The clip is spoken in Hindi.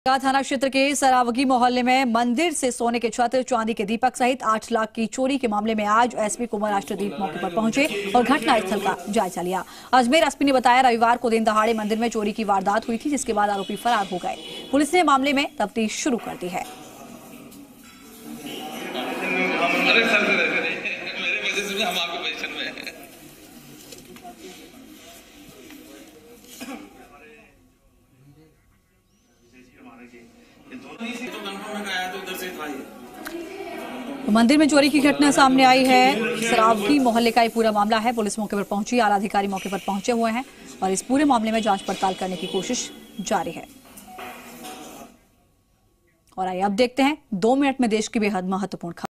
थाना क्षेत्र के सरावगी मोहल्ले में मंदिर से सोने के छत्र, चांदी के दीपक सहित 8 लाख की चोरी के मामले में आज एसपी कुमार राष्ट्रदीप मौके पर पहुंचे और घटनास्थल का जायजा लिया। अजमेर एसपी ने बताया, रविवार को दिन दहाड़े मंदिर में चोरी की वारदात हुई थी, जिसके बाद आरोपी फरार हो गए। पुलिस ने मामले में तफ्तीश शुरू कर दी है। मंदिर में चोरी की घटना सामने आई है। सरावगी मोहल्ले का ये पूरा मामला है। पुलिस मौके पर पहुंची, आला अधिकारी मौके पर पहुंचे हुए हैं और इस पूरे मामले में जांच पड़ताल करने की कोशिश जारी है। और आइए अब देखते हैं 2 मिनट में देश की बेहद महत्वपूर्ण खबर।